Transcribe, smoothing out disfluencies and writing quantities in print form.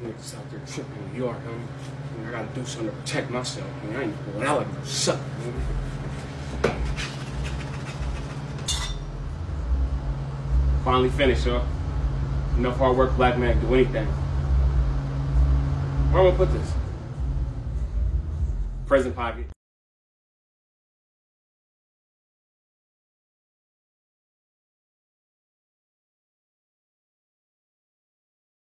Niggas out there tripping in New York, homie. I mean, I gotta do something to protect myself. I mean, I ain't going out like no sucker, homie. Finally finished, y'all. Enough hard work, black man can do anything. Where am I gonna put this? Present pocket.